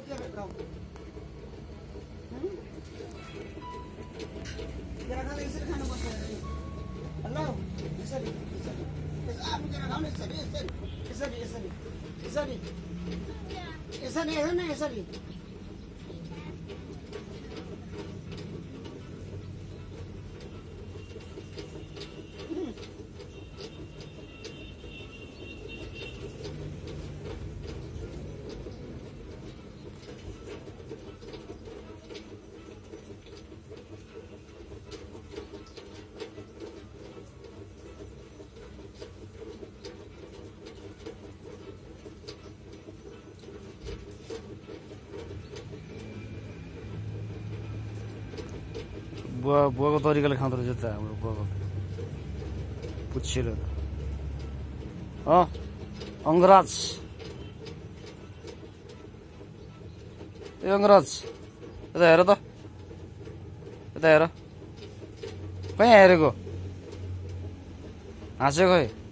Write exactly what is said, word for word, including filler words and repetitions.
के खाऊ केरा खाँदा यसरी खानुपर्छ ल यसरी यसरी आफू केरा खाउँ यसरी यसरी यसरी यसरी यसरी यसरी हेर्नु न यसरी बुवा बुवाको तरिकाले खाँदो रहेछ त हाम्रो बुवाको पुच्छेर अ अङ्गराज ए अङ्गराज यता हेर त यता हेर कहीँ हेरेको हाँसेको खै